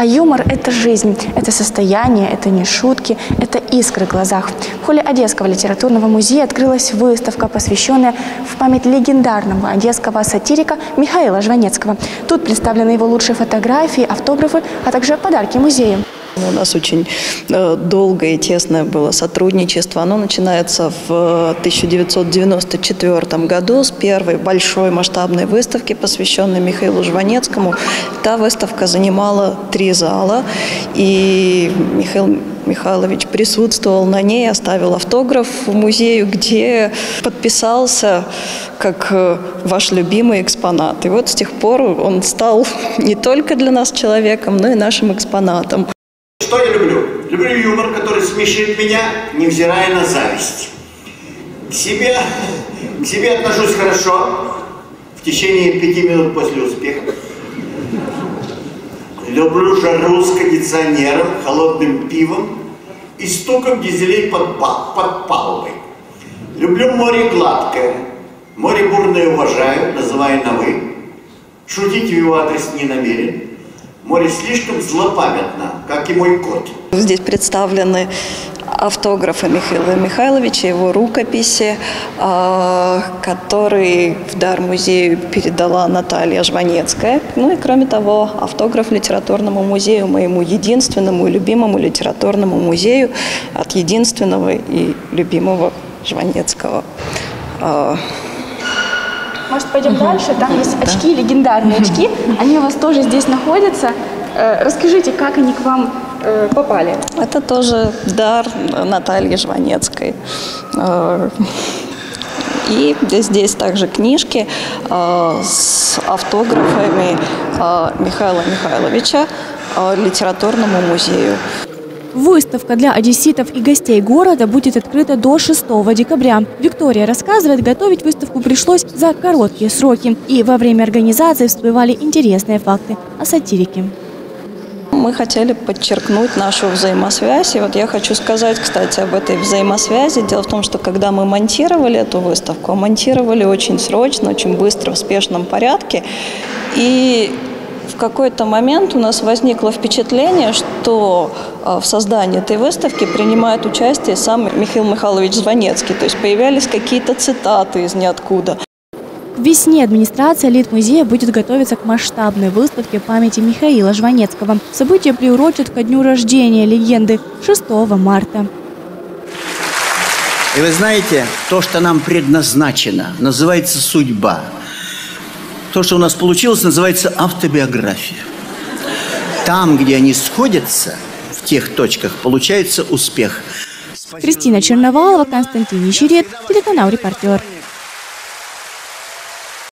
А юмор – это жизнь, это состояние, это не шутки, это искры в глазах. В холле Одесского литературного музея открылась выставка, посвященная в память легендарного одесского сатирика Михаила Жванецкого. Тут представлены его лучшие фотографии, автографы, а также подарки музею. У нас очень долгое и тесное было сотрудничество. Оно начинается в 1994 году с первой большой масштабной выставки, посвященной Михаилу Жванецкому. Та выставка занимала 3 зала, и Михаил Михайлович присутствовал на ней, оставил автограф в музее, где подписался как ваш любимый экспонат. И вот с тех пор он стал не только для нас человеком, но и нашим экспонатом. Что я люблю? Люблю юмор, который смешит меня, невзирая на зависть. К себе отношусь хорошо в течение 5 минут после успеха. Люблю жару с кондиционером, холодным пивом и стуком дизелей под палубой. Люблю море гладкое, море бурное уважаю, называю на «вы». Шутить в его адрес не намерен. Море слишком злопамятно, как и мой кот. Здесь представлены автографы Михаила Михайловича, его рукописи, которые в дар музею передала Наталья Жванецкая. Ну и кроме того, автограф литературному музею, моему единственному и любимому литературному музею от единственного и любимого Жванецкого. Может, пойдем дальше? Там есть очки, легендарные очки. Они у вас тоже здесь находятся. Расскажите, как они к вам попали? Это тоже дар Натальи Жванецкой. И здесь также книжки с автографами Михаила Михайловича литературному музею. Выставка для одесситов и гостей города будет открыта до 6 декабря. Виктория рассказывает, готовить выставку пришлось за короткие сроки. И во время организации всплывали интересные факты о сатирике. Мы хотели подчеркнуть нашу взаимосвязь. И вот я хочу сказать, кстати, об этой взаимосвязи. Дело в том, что когда мы монтировали эту выставку, монтировали очень срочно, очень быстро, в спешном порядке. И в какой-то момент у нас возникло впечатление, что в создании этой выставки принимает участие сам Михаил Михайлович Жванецкий. То есть появлялись какие-то цитаты из ниоткуда. К весне администрация Литмузея будет готовиться к масштабной выставке памяти Михаила Жванецкого. Событие приурочат ко дню рождения легенды 6 марта. И вы знаете, то, что нам предназначено, называется судьба. То, что у нас получилось, называется автобиография. Там, где они сходятся, в тех точках, получается успех. Кристина Черновалова, Константин Ещерет, телеканал «Репортер».